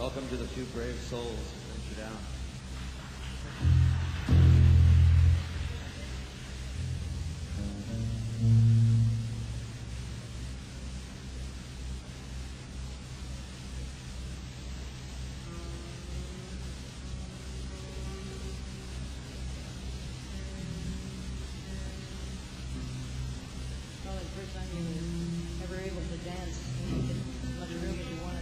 Welcome to the Two Brave Souls. Thank you down. Probably the first time you were ever able to dance and get as much room as you wanted.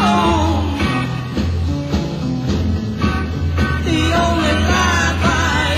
The only life I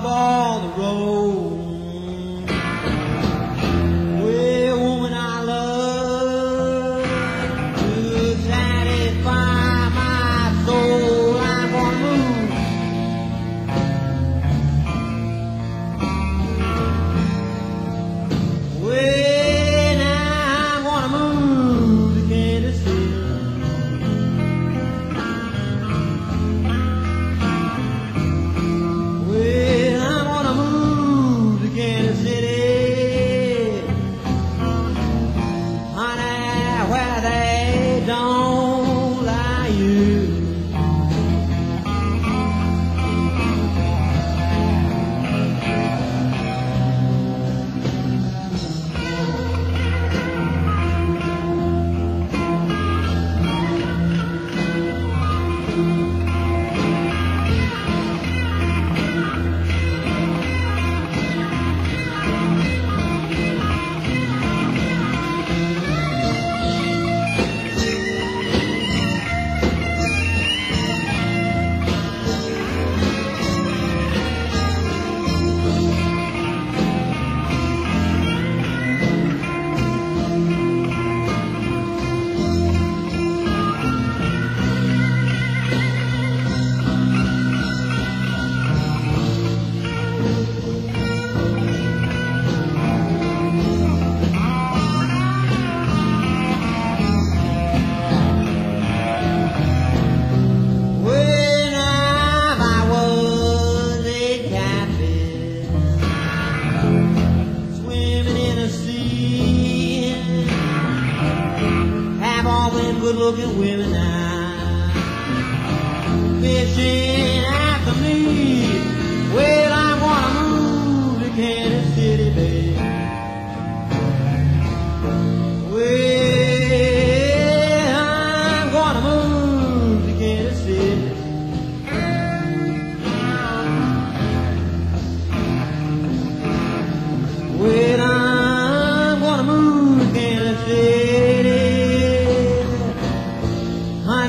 of all the road. Well, woman I love, to satisfy my soul, I'm gonna move. Well, now I'm gonna move to Kansas City. Well, I'm gonna move to Kansas City. Honey, where they don't lie you. Good-looking women now fishing after me. Well, I'm gonna move to Kansas City, baby. Well, I'm gonna move to Kansas City. Well, I'm gonna move to Kansas City.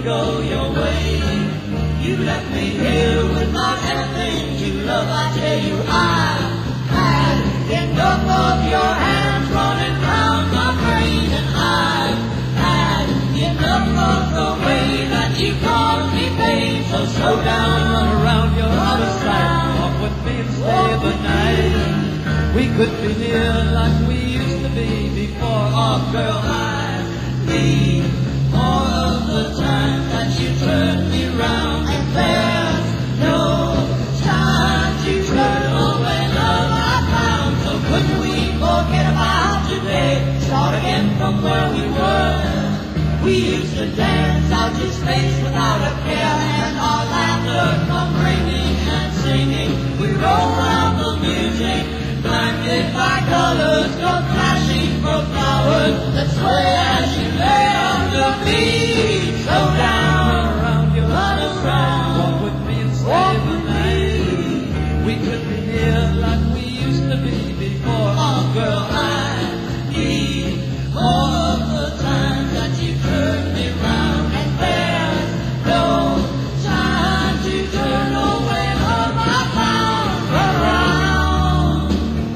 didn't go your way. You left me here without anything to love. I tell you, I had enough of your hands running round my brain, and I had enough of the way that you caused me pain. So slow down, run around your other side, walk with me and stay the night. We could be near like we used to be before. Oh, girl, I need more of the time that you turned me round, and there's no time to turn away love I found. So couldn't we forget about today, start again from where we were? We used to dance out to space without a care, and our laughter come ringing and singing. We roll around the music, blinded by colors, go flashing for flowers that sway as you lay under me. Slow down, around your other side, walk with me and stay the night. We could be here like we used to be before. Oh, girl, I need more of the time that you turned me round, and there's no time to turn away love I found. Run around.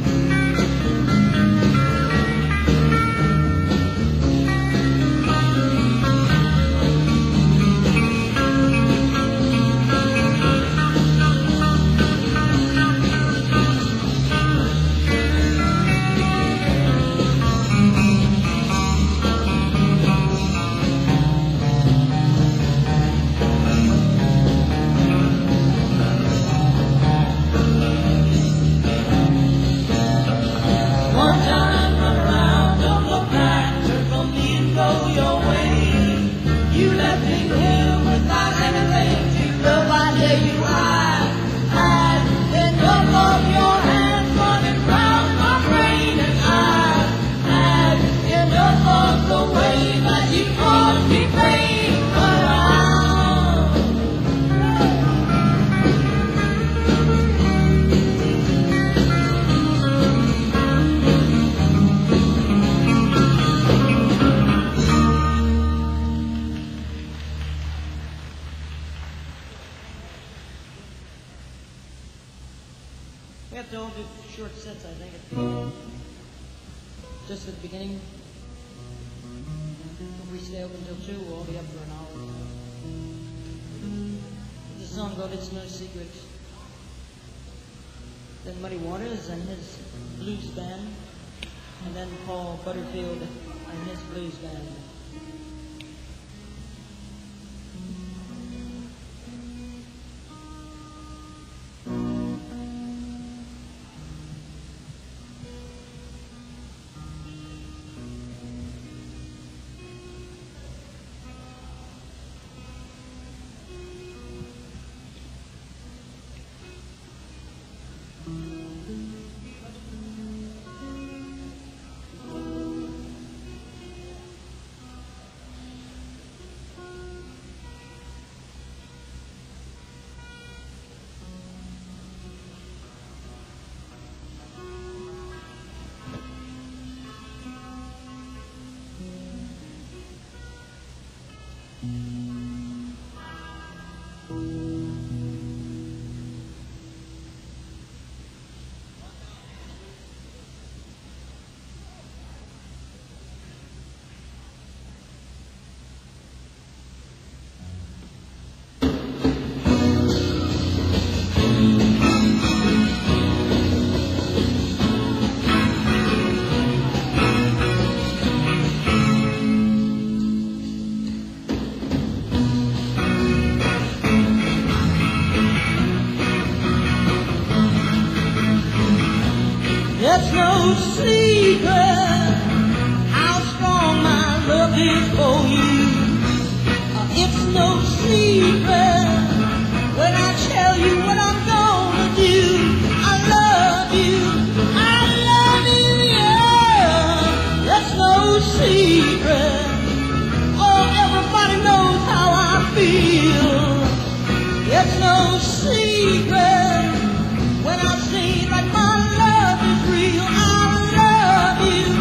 One time, run around, don't look back, turn from me and go your way. You left me here without anything to love. I tell you, I had enough of your hands running round my brain, and I had enough of the way that you caused me pain. Run around. We have to all do short sets, I think. Just at the beginning. If we stay open till 2, we'll all be up for an hour. There's a song called It's No Secret. Then Muddy Waters and his blues band. And then Paul Butterfield and his blues band. It's no secret how strong my love is for you. It's no secret when I tell you what I'm gonna do. I love you, yeah. It's no secret. Oh, everybody knows how I feel. It's no secret when I say like my love is real. I love you.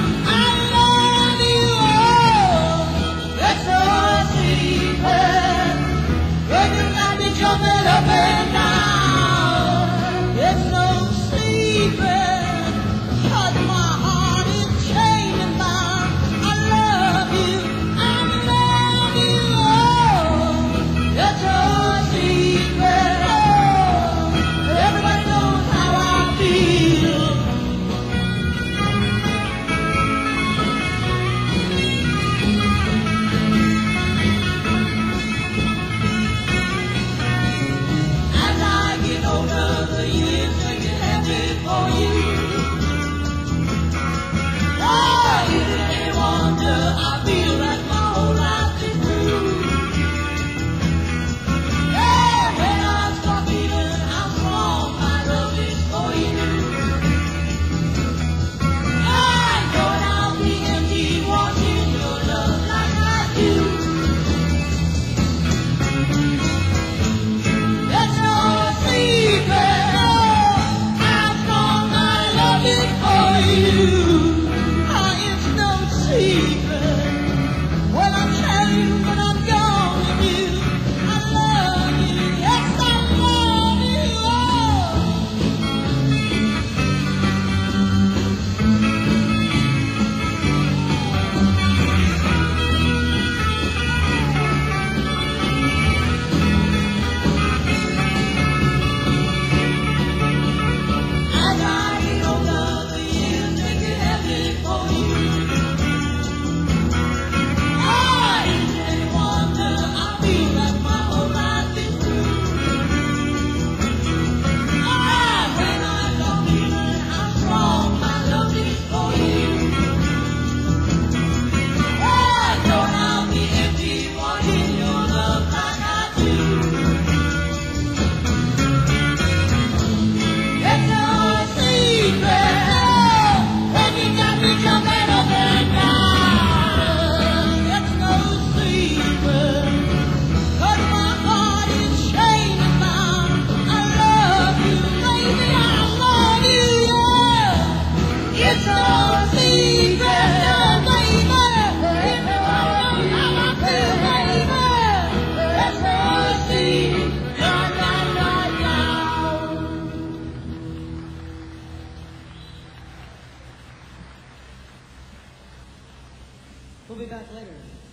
back later.